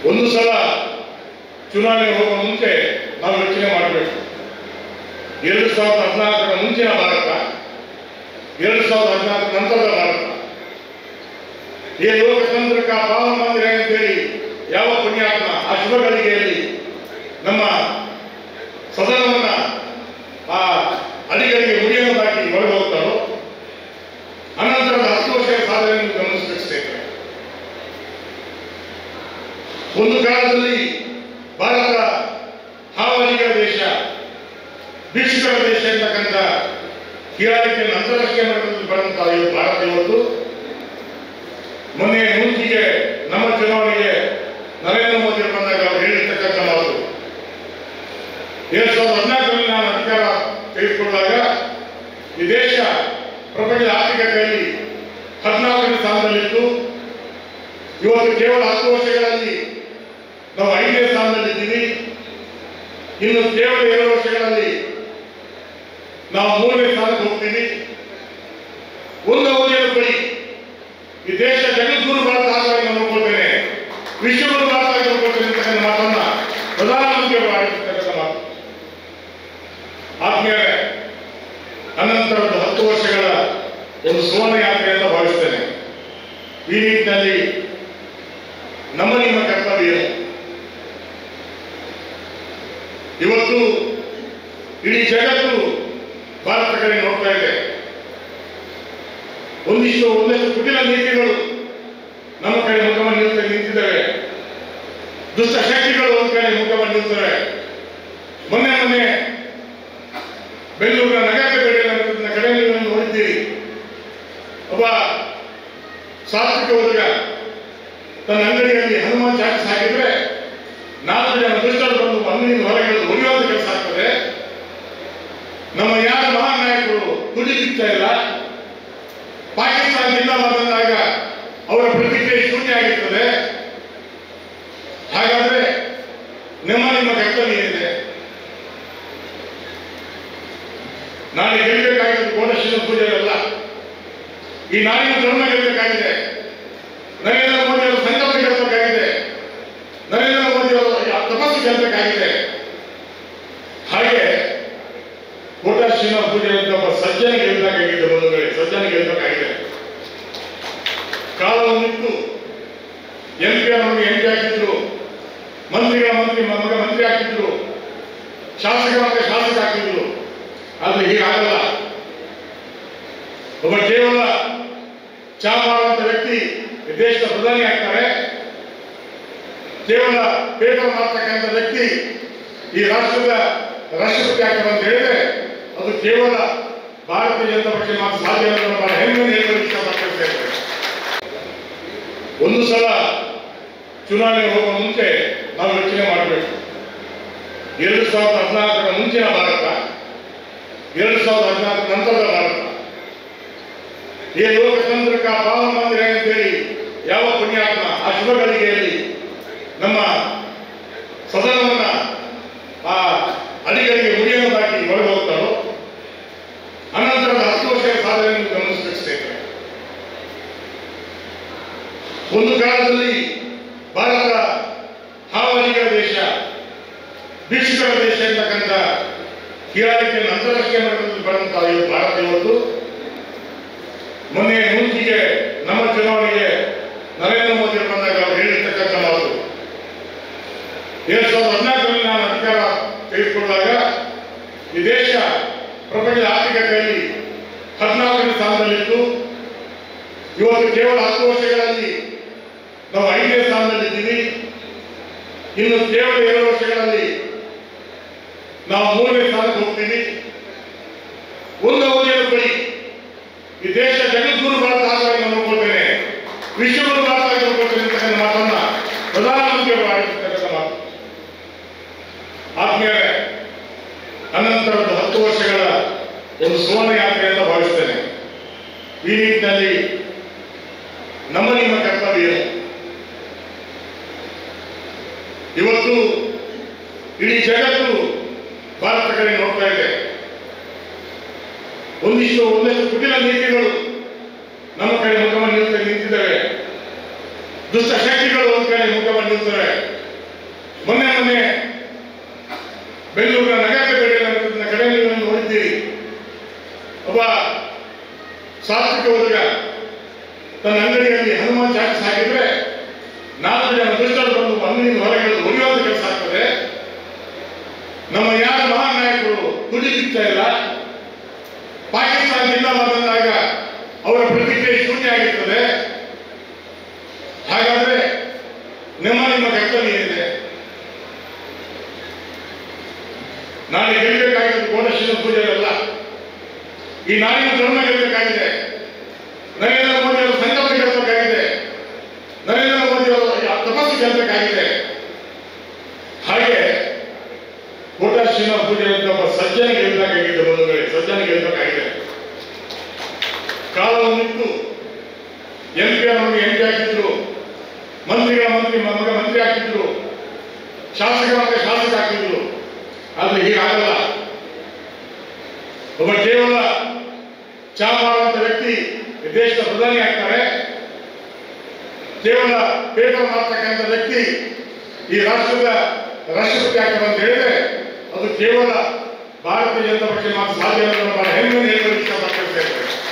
ಒಂದು ಸಲ ಚುನಾವಣೆ ಹೋಗುವ ಮುಂಚೆ ನಾವು ಯೋಚನೆ ಮಾಡಬೇಕು. 2014ರ ಮುಂಚಿನ ಭಾರತ, 2014 ನಂತರದ ಭಾರತ, ಈ ಲೋಕತಂತ್ರಕ ಪಾವನ ಮಂದಿರ ಅಂತೇಳಿ ಯಾವ ಪುಣ್ಯಾತ್ಮ ಆ ಶುಭ ಗಳಿಗೆಯಲ್ಲಿ ನಮ್ಮ ಸದನವನ್ನ ಆ ಅಡಿಗಳಿಗೆ ಮುಡಿಯನ್ನು ಹಾಕಿ ಹೊರಗೆ ಹೋಗ್ತಾರೋ, ಅನಂತರದ 10 ವರ್ಷಗಳ ಸಾಧನೆಯನ್ನು ಗಮನಿಸಬೇಕು. ಒಂದು ಕಾಲದಲ್ಲಿ ಭಾರತ ಹಾವಳಿಗಳ ದೇಶ, ಭಿಕ್ಷುಕರ ದೇಶ ಅಂತಕ್ಕಂಥ ಹೀಯಾಳಿಕೆಯನ್ನು ಅಂತಾರಾಷ್ಟ್ರೀಯ ಮಟ್ಟದಲ್ಲಿ ಬರುವಂತಹ ಭಾರತ ಇವತ್ತು ಮೊನ್ನೆ ಮುಂಚಿಗೆ ನಮ್ಮ ಚುನಾವಣೆಗೆ ನರೇಂದ್ರ ಮೋದಿ ಬಂದಾಗ ಅವರು ಹೇಳಿರ್ತಕ್ಕಂಥ ಮಾತು, 2014ರಲ್ಲಿ ನಾನು ಅಧಿಕಾರ ತೆಗೆದುಕೊಂಡಾಗ ಈ ದೇಶ ಪ್ರಪಂಚದ ಆರ್ಥಿಕತೆಯಲ್ಲಿ 14ನೇ ಸ್ಥಾನದಲ್ಲಿತ್ತು. ಇವತ್ತು ಕೇವಲ 10 ವರ್ಷಗಳಲ್ಲಿ ನಾವು 5ನೇ ಸ್ಥಾನದಲ್ಲಿದ್ದೀವಿ. ಇನ್ನು ಕೇವಲ 2 ವರ್ಷಗಳಲ್ಲಿ ನಾವು 3ನೇ ಸ್ಥಾನಕ್ಕೆ ಹೋಗ್ತೀವಿ. ಒಂದು ಅವಧಿಯನ್ನು ಬಳಿ ಈ ದೇಶ ಜಗದ್ಗುರು ಭಾರತ ಆಗಿ ನಾನು ನೋಡ್ಕೊಳ್ತೇನೆ, ವಿಶ್ವಗುರು ಭಾರತ ಆಗಿ ನೋಡ್ಕೊಳ್ತೇನೆ ಅಂತಕ್ಕಂಥ ಮಾತನ್ನ ಪ್ರಧಾನಮಂತ್ರಿಯವರು ಆಡಿರ್ತಕ್ಕಂಥ ಮಾತು. ಆದ್ಮೇಲೆ ಅನಂತರದ 10 ವರ್ಷಗಳ ಒಂದು ಸುವರ್ಣ ಯಾತ್ರೆ ಅಂತ ಭಾವಿಸ್ತೇನೆ. ಈ ನಿಟ್ಟಿನಲ್ಲಿ ನಮ್ಮ ನಿಮ್ಮ ಕರ್ತವ್ಯ ಏನು? ಇವತ್ತು ಇಡೀ ಜಗತ್ತು ಭಾರತ ಕಡೆ ನೋಡ್ತಾ ಇದೆ. ಒಂದಷ್ಟು ಕುಟಿಲ ನೀತಿಗಳು ನಮ್ಮ ಕಡೆ ಮುಖವನ್ನು ನಿಂತಿದ್ದಾವೆ. ದುಷ್ಟ ಶಕ್ತಿಗಳು ಒಂದು ಕಡೆ ಮುಖವನ್ನು ನಿಲ್ತವೆ. ಮೊನ್ನೆ ಬೆಂಗಳೂರಿನ ನಗರ ಕಡೆ ನೀವು ನೋಡಿದ್ದೀರಿ. ಒಬ್ಬ ಸಾತ್ವಿಕ ಹುಡುಗ ತನ್ನ ಅಂಗಡಿಯಲ್ಲಿ ಹನುಮಾನ್ ಚಾಟಿಸ್ ಹಾಕಿದ್ರೆ 4 ಜನ ದುಷ್ಟರು ಬಂದು ಅಂಗಡಿಯಿಂದ ಹೊರಗೆ ಒಡೆಯುವಂತ ಕೆಲಸ ಆಗ್ತದೆ. ನಮ್ಮ ಯಾರ ಮಹಾನ್ ನಾಯಕರು ದುಡ್ಡು ಸಿಗ್ತಾ ಇಲ್ಲ. ಪಾಕಿಸ್ತಾನದಿಂದ ಬಂದಾಗ ಅವರ ಪ್ರತಿಕ್ರಿಯೆ ಶೂನ್ಯ ಆಗಿರ್ತದೆ. ಹಾಗಾದ್ರೆ ನಿಮ್ಮ ಕರ್ತವ್ಯ ಏನಿದೆ? ನಾಳೆ ಗೆಲ್ಲಬೇಕಾಗಿದ್ದು ಕೋಟೇಶ್ವರ ಪೂಜೆ ಅಲ್ಲ, ಈ ನಾಡಿನ ಧರ್ಮ ಗೆಲ್ಲಬೇಕಾಗಿದೆ. ನರೇಂದ್ರ ಮೋದಿ ಅವರು ಸಂಕಲ್ಪ ಗೆಲ್ಲಬೇಕಾಗಿದೆ. ನರೇಂದ್ರ ಮೋದಿ ಅವರು ತಪಸ್ಸು ಗೆಲ್ಲಬೇಕಾಗಿದೆ. ಹಾಗೆ ಕೋಟೇಶ್ವರ ಪೂಜೆ ಅಂತ ಒಬ್ಬ ಸಜ್ಜನ ಗೆಲ್ಲಬೇಕಾಗಿದೆ. ಬಂಧುಗಳೇ, ಸಜ್ಜನ ಗೆಲ್ಲಬೇಕಾಗಿದೆ. ಕಾಲವನ್ನಿತ್ತು MP ಅವರಿಗೆ MP ಹಾಕಿದ್ರು, ಮಂತ್ರಿಗಳ ಮಂತ್ರಿ ಹಾಕಿದ್ರು, ಶಾಸಕರ ಶಾಸಕ ಹಾಕಿದ್ರು. ಆದ್ರೆ ಹೀಗಾಗಲ್ಲ. ಒಬ್ಬ ಕೇವಲ ಚಾ ಮಾಡುವಂತ ವ್ಯಕ್ತಿ ದೇಶದ ಪ್ರಧಾನಿ ಆಗ್ತಾರೆ. ಕೇವಲ ಪೇಪರ್ ಮಾಡ್ತಕ್ಕಂಥ ವ್ಯಕ್ತಿ ಈ ರಾಷ್ಟ್ರದ ರಾಷ್ಟ್ರಪತಿ ಆಗ್ತಾರೆ ಅಂತ ಹೇಳಿದ್ರೆ ಅದು ಕೇವಲ ಭಾರತೀಯ ಜನತಾ ಪಕ್ಷ ಮಾತ್ರ ಸಾಧ್ಯ ಅನ್ನೋ ಹೆಮ್ಮೆ ಇಷ್ಟಪಡ್ತೇವೆ. ಒಂದು ಸಲ ಚುನಾವಣೆ ಹೋಗುವ ಮುಂಚೆ ನಾವು ಯೋಚನೆ ಮಾಡಬೇಕು. 2014ರ ಮುಂಚಿನ ಭಾರತ, 2014 ನಂತರದ ಭಾರತ, ಈ ಲೋಕತಂತ್ರಕ ಪಾವನ ಮಂದಿರ ಅಂತೇಳಿ ಯಾವ ಪುಣ್ಯಾತ್ಮ ಆ ಶುಭ ಗಳಿಗೆಯಲ್ಲಿ ನಮ್ಮ ಸದನವನ್ನ ಆ ಅಡಿಗಳಿಗೆ ಮುಡಿಯನ್ನು ಹಾಕಿ ಹೊರಗೆ ಹೋಗ್ತಾರೋ, ಅನಂತರದ 10 ವರ್ಷಗಳ ಸಾಧನೆಯನ್ನು ಗಮನಿಸಬೇಕು. ಒಂದು ಕಾಲದಲ್ಲಿ ಭಾರತ ಹಾವಳಿಗಳ ದೇಶ, ಭಿಕ್ಷುಕರ ದೇಶ ಅಂತಕ್ಕಂಥ ಹೀಯಾಳಿಕೆಯನ್ನು ಅಂತಾರಾಷ್ಟ್ರೀಯ ಮಟ್ಟದಲ್ಲಿ ಬರುವಂತಹ ಭಾರತ ಇವತ್ತು ಮೊನ್ನೆ ಮುಂಚಿಗೆ ನಮ್ಮ ಚುನಾವಣೆಗೆ ನರೇಂದ್ರ ಮೋದಿ ಬಂದಾಗ ಅವರು ಹೇಳಿರ್ತಕ್ಕಂಥ ಮಾತು, 2014ರಲ್ಲಿ ನಾನು ಅಧಿಕಾರ ತೆಗೆದುಕೊಂಡಾಗ ಈ ದೇಶ ಪ್ರಪಂಚದ ಆರ್ಥಿಕತೆಯಲ್ಲಿ 14ನೇ ಸ್ಥಾನದಲ್ಲಿತ್ತು. ಇವತ್ತು ಕೇವಲ 10 ವರ್ಷಗಳಲ್ಲಿ ನಾವು 5ನೇ ಸ್ಥಾನದಲ್ಲಿದ್ದೀವಿ. ಇನ್ನು ಕೇವಲ 2 ವರ್ಷಗಳಲ್ಲಿ ನಾವು 3ನೇ ಸ್ಥಾನಕ್ಕೆ ಹೋಗ್ತೀವಿ. ಒಂದು ಅವಧಿಯನ್ನು ಬಳಿ ಈ ದೇಶ ಜಗದ್ಗುರು ಭಾರತ ಆಗಿ ನಾನು ನೋಡ್ಕೊಳ್ತೇನೆ, ವಿಶ್ವಗುರು ಭಾರತ ಆಗಿ ನೋಡ್ಕೊಳ್ತೇನೆ ಅಂತಕ್ಕಂಥ ಮಾತನ್ನ ಪ್ರಧಾನಮಂತ್ರಿಯವರು ಆಡಿರ್ತಕ್ಕಂಥ ಮಾತು. ಆದ್ಮೇಲೆ ಅನಂತರದ 10 ವರ್ಷಗಳ ಒಂದು ಸುವರ್ಣ ಯಾತ್ರೆ ಅಂತ ಭಾವಿಸ್ತೇನೆ. ಈ ನಿಟ್ಟಿನಲ್ಲಿ ನಮ್ಮ ನಿಮ್ಮ ಕರ್ತವ್ಯ ಏನು? ಇವತ್ತು ಇಡೀ ಜಗತ್ತು ಭಾರತ ಕಡೆ ನೋಡ್ತಾ ಇದೆ. ಒಂದಷ್ಟು ಕುಟಿಲ ನೀತಿಗಳು ನಮ್ಮ ಕಡೆ ಮುಖವನ್ನು ನಿಂತಿದ್ದಾವೆ. ದುಷ್ಟ ಶಕ್ತಿಗಳು ಒಂದು ಕಡೆ ಮುಖವನ್ನು ಬೀಳ್ತವೆ. ಮೊನ್ನೆ ಬೆಂಗಳೂರಿನ ನಗರ ಕಡೆ ನೀವು ನೋಡಿದ್ದೀರಿ. ಒಬ್ಬ ಸಾತ್ವಿಕ ಹುಡುಗ ತನ್ನ ಅಂಗಡಿಯಲ್ಲಿ ಹನುಮಾನ್ ಚಾಟಿಸ್ ಹಾಕಿದ್ರೆ 4 ಜನ ದುಷ್ಟರು ಬಂದು ಅಂಗಡಿಯಿಂದ ಹೊರಗೆ ಒಲಿಯುವಂತ ಕೆಲಸ ಆಗ್ತದೆ. ನಮ್ಮ ಯಾರ ಮಹಾನ್ ನಾಯಕರು ದುಡಿತಾ ಇಲ್ಲ. ಪಾಕಿಸ್ತಾನ ಜಿಂದಾಬಾದ್ ಅಂದಾಗ ಅವರ ಪ್ರತಿಕ್ರಿಯೆ ಶೂನ್ಯ ಆಗಿರ್ತದೆ. ಹಾಗಾದ್ರೆ ನಿಮ್ಮ ಕರ್ತವ್ಯ ಏನಿದೆ? ನಾಳೆ ಗೆಲ್ಲಬೇಕಾಗಿದ್ದು ಕೋಟೇಶ್ವರ ಪೂಜೆ ಅಲ್ಲ, ಈ ನಾಡಿನ ಧರ್ಮ ಗೆಲ್ಲಬೇಕಾಗಿದೆ. ನರೇಂದ್ರ ಮೋದಿ ಅವರು ಸಂಕಲ್ಪ ಗೆಲ್ಲಬೇಕಾಗಿದೆ. ನರೇಂದ್ರ ಮೋದಿ ಅವರು ತಪಸ್ಸು ಗೆಲ್ಲಬೇಕಾಗಿದೆ. ಹಾಗೆ ಕೋಟೇಶ್ವರ ಪೂಜೆ ಅಂತ ಒಬ್ಬ ಸಜ್ಜನ ಗೆಲ್ಲಬೇಕಾಗಿದೆ. ಬಂಧುಗಳೇ, ಸಜ್ಜನ ಗೆಲ್ಲಬೇಕಾಗಿದೆ. ಕಾಲವನ್ನಿತ್ತು MP ಅವರಿಗೆ MP ಹಾಕಿದ್ರು, ಮಂತ್ರಿಗಳ ಮಂತ್ರಿ ಹಾಕಿದ್ರು, ಶಾಸಕರ ಶಾಸಕ ಹಾಕಿದ್ರು. ಆದ್ರೆ ಹೀಗಾಗಲ್ಲ. ಒಬ್ಬ ಕೇವಲ ಚಾ ಮಾಡುವಂತ ವ್ಯಕ್ತಿ ದೇಶದ ಪ್ರಧಾನಿ ಆಗ್ತಾರೆ. ಕೇವಲ ಪೇಪರ್ ಮಾಡ್ತಕ್ಕಂಥ ವ್ಯಕ್ತಿ ಈ ರಾಷ್ಟ್ರದ ರಾಷ್ಟ್ರಪತಿ ಆಗ್ತಾರೆ ಅಂತ ಹೇಳಿದ್ರೆ ಅದು ಕೇವಲ ಭಾರತೀಯ ಜನತಾ ಪಕ್ಷ ಮಾತ್ರ ಸಾಧ್ಯ ಅನ್ನೋದನ್ನ ಹೆಮ್ಮೆ ಹೇಳಲು ಇಷ್ಟಪಡ್ತೇವೆ.